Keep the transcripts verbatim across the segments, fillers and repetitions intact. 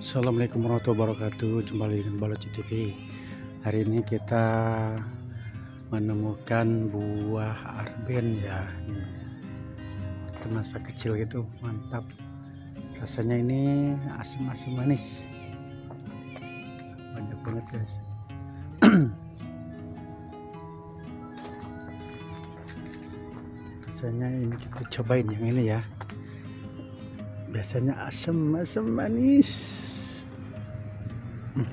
Assalamualaikum warahmatullahi wabarakatuh. Jumpa lagi dengan Baloci T V. Hari ini kita menemukan buah arben ya. Kita masa kecil gitu, mantap. Rasanya ini asam-asam manis. Banyak banget guys. Rasanya ini kita cobain yang ini ya. Biasanya asam-asam manis. Hmm.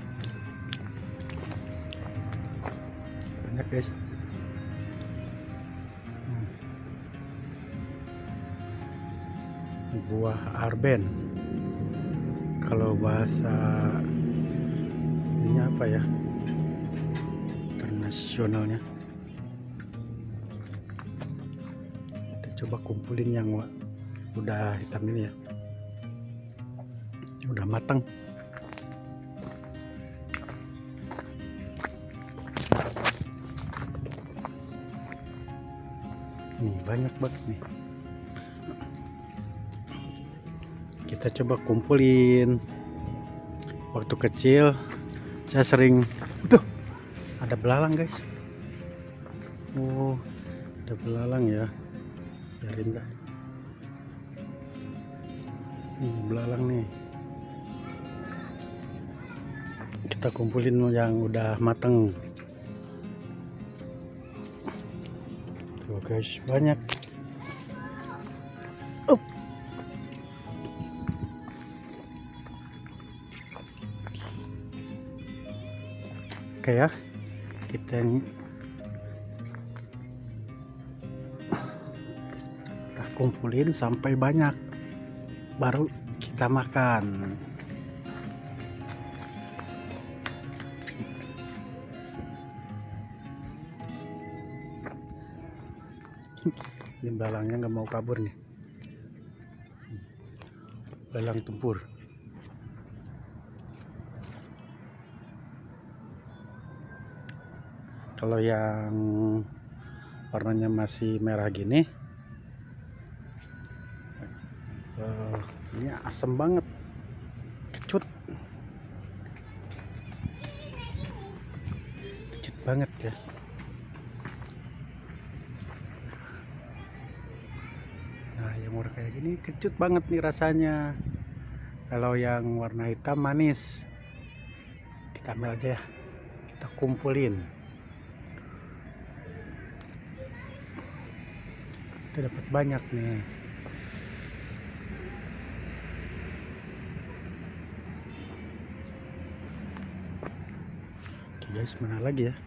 Banyak guys. Hmm. Buah arben. Kalau bahasa ini apa ya? Internasionalnya. Kita coba kumpulin yang udah hitam ini ya. Udah matang. Nih banyak banget nih. Kita coba kumpulin. Waktu kecil saya sering tuh ada belalang guys. Oh, ada belalang ya. Biarin dah. Nih belalang nih. Kita kumpulin yang udah mateng. Tuh guys, banyak. Up. Oke ya, kita kita kumpulin sampai banyak, baru kita makan. Ini belangnya nggak mau kabur nih, belang tempur. Kalau yang warnanya masih merah gini, uh, ini asam banget, kecut, kecut banget ya. Nah, yang warna kayak gini kecut banget nih rasanya. Kalau yang warna hitam manis. Kita ambil aja ya. Kita kumpulin. Kita dapat banyak nih. Oke guys, mana lagi ya?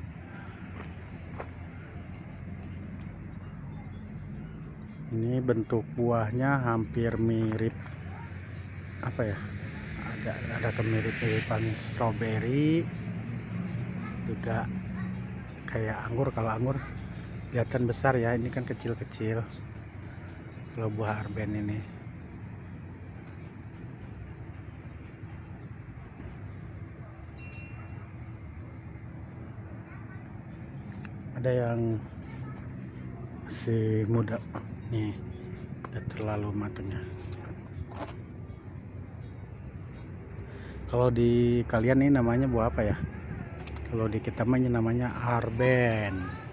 Ini bentuk buahnya hampir mirip apa ya? Ada ada kemiripan strawberry, juga kayak anggur. Kalau anggur kelihatan besar ya, ini kan kecil-kecil. Kalau buah arben ini ada yang masih muda nih, udah terlalu matangnya. Kalau di kalian ini namanya buah apa ya? Kalau di kita mah namanya arben.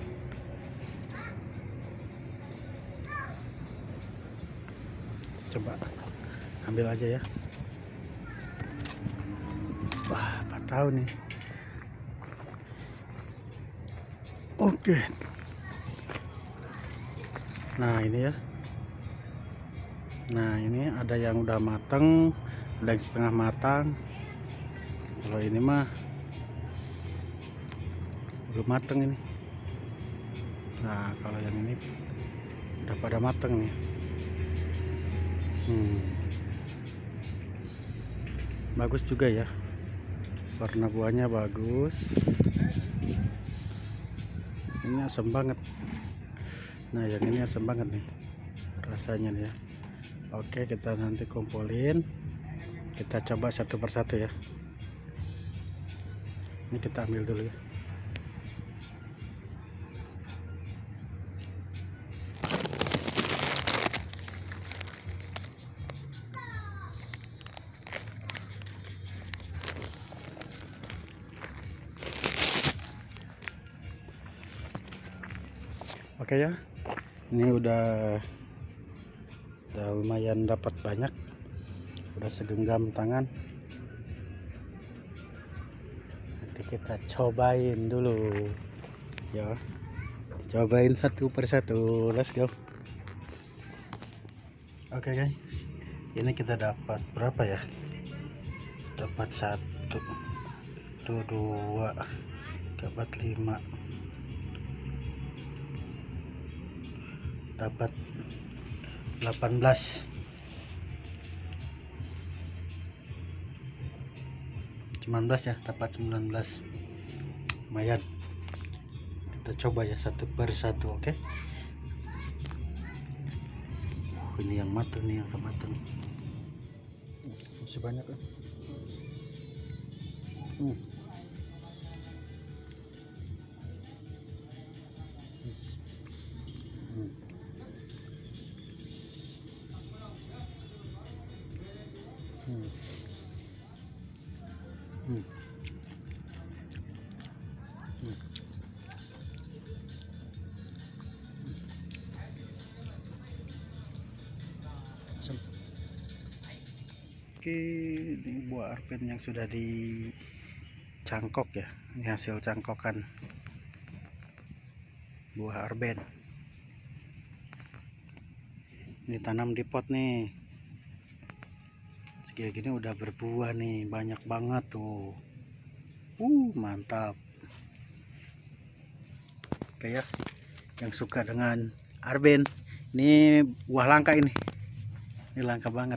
Coba ambil aja ya. Wah, apa tahu nih. Oke. Nah ini ya. Nah ini ada yang udah matang, ada yang setengah matang. Kalau ini mah belum matang ini. Nah kalau yang ini udah pada matang nih. Hmm. Bagus juga ya. Warna buahnya bagus. Ini asam banget. Nah yang ini asam banget nih rasanya nih ya. Oke, kita nanti kumpulin, kita coba satu persatu ya. Ini kita ambil dulu ya. Oke ya, ini udah udah lumayan dapat banyak, udah segenggam tangan. Nanti kita cobain dulu ya, cobain satu persatu. Let's go. Oke guys, ini kita dapat berapa ya? Dapat satu, tuh dua, dapat lima, dapat delapan belas, sembilan belas ya, dapat sembilan belas. Lumayan. Kita coba ya satu persatu, oke? Oh, ini yang matang nih, yang matang. Masih banyak kan? Hmm. Hmm. Hmm. Hmm. Hmm. Asam. Oke, ini buah arben yang sudah dicangkok ya. Ini hasil cangkokan buah arben. Ini tanam di pot nih. Segini gini udah berbuah nih, banyak banget tuh. Uh, mantap. Oke ya, yang suka dengan arben, ini buah langka ini. Ini langka banget.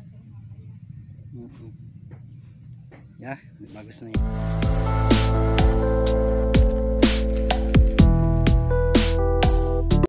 Ya, ini bagus nih.